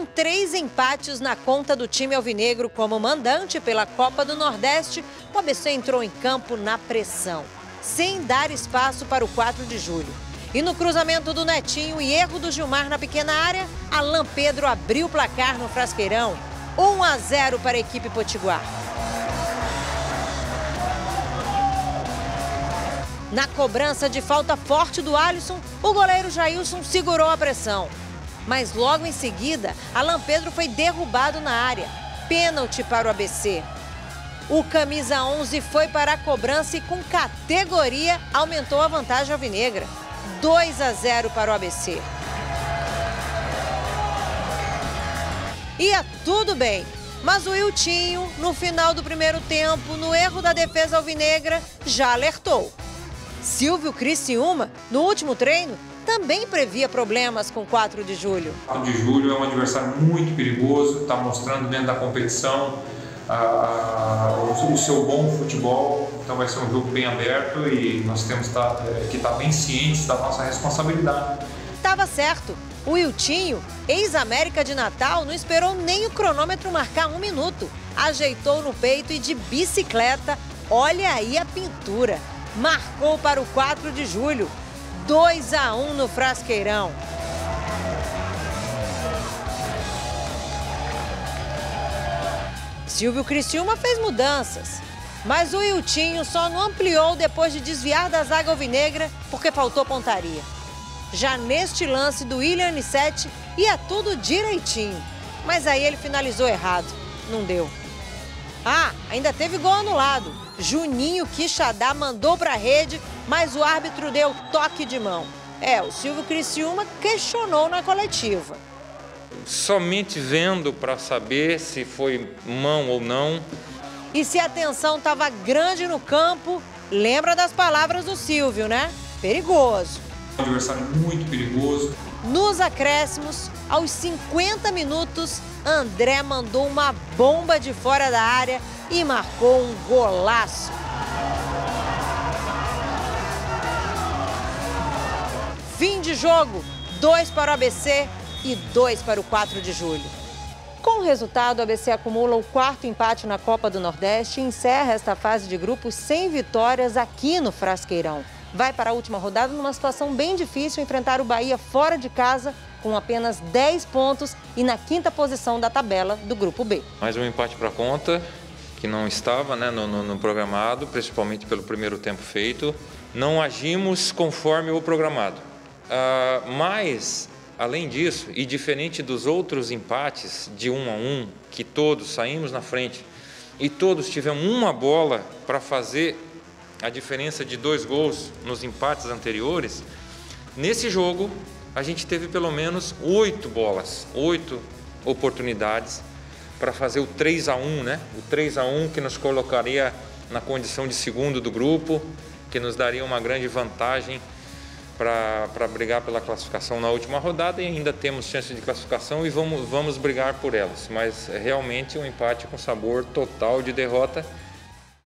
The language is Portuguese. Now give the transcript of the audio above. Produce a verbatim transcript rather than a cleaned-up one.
Com três empates na conta do time alvinegro como mandante pela Copa do Nordeste, o A B C entrou em campo na pressão, sem dar espaço para o quatro de julho. E no cruzamento do Netinho e erro do Gilmar na pequena área, Alan Pedro abriu o placar no Frasqueirão. um a zero para a equipe potiguar. Na cobrança de falta forte do Alisson, o goleiro Jailson segurou a pressão. Mas logo em seguida, Alan Pedro foi derrubado na área. Pênalti para o A B C. O camisa onze foi para a cobrança e com categoria aumentou a vantagem alvinegra. dois a zero para o A B C. Ia tudo bem, mas o Wiltinho, no final do primeiro tempo, no erro da defesa alvinegra, já alertou. Silvio Criciúma, no último treino, também previa problemas com quatro de julho. quatro de julho é um adversário muito perigoso, está mostrando dentro da competição a, a, o, o seu bom futebol, então vai ser um jogo bem aberto e nós temos que estar, que estar bem cientes da nossa responsabilidade. Tava certo, o Wiltinho, ex-América de Natal, não esperou nem o cronômetro marcar um minuto. Ajeitou no peito e de bicicleta, olha aí a pintura. Marcou para o quatro de julho, dois a um no Frasqueirão. Silvio Criciúma fez mudanças, mas o Wiltinho só não ampliou depois de desviar da zaga alvinegra porque faltou pontaria. Já neste lance do William Anissete ia tudo direitinho, mas aí ele finalizou errado, não deu. Ah, ainda teve gol anulado. Juninho Quixadá mandou para a rede, mas o árbitro deu toque de mão. É, o Silvio Criciúma questionou na coletiva. Somente vendo para saber se foi mão ou não. E se a tensão estava grande no campo, lembra das palavras do Silvio, né? Perigoso. Um adversário muito perigoso. Nos acréscimos, aos cinquenta minutos, André mandou uma bomba de fora da área e marcou um golaço. Fim de jogo, dois para o A B C e dois para o quatro de julho. Com o resultado, o A B C acumula o quarto empate na Copa do Nordeste e encerra esta fase de grupos sem vitórias aqui no Frasqueirão. Vai para a última rodada numa situação bem difícil, enfrentar o Bahia fora de casa com apenas dez pontos e na quinta posição da tabela do Grupo B. Mais um empate para a conta, que não estava né, no, no, no programado, principalmente pelo primeiro tempo feito. Não agimos conforme o programado. Ah, mas, além disso, e diferente dos outros empates de um a um, que todos saímos na frente e todos tivemos uma bola para fazer a diferença de dois gols nos empates anteriores, nesse jogo a gente teve pelo menos oito bolas, oito oportunidades para fazer o três a um, né? O três a um que nos colocaria na condição de segundo do grupo, que nos daria uma grande vantagem para brigar pela classificação na última rodada e ainda temos chance de classificação e vamos, vamos brigar por elas. Mas realmente um empate com sabor total de derrota.